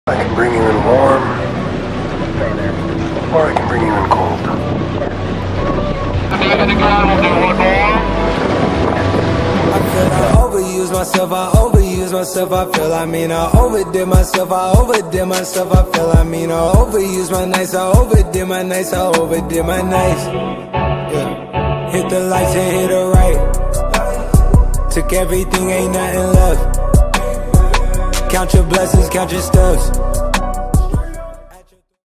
I can bring you in warm, or I can bring you in cold. I feel I overuse myself, I overuse myself, I feel I overdid myself, I overdid myself, I feel I overuse my nights, I overdid my nights, I overdid my nights. Yeah. Hit the lights and hit the right. Took everything, ain't nothing left. Count your blessings, count your steps.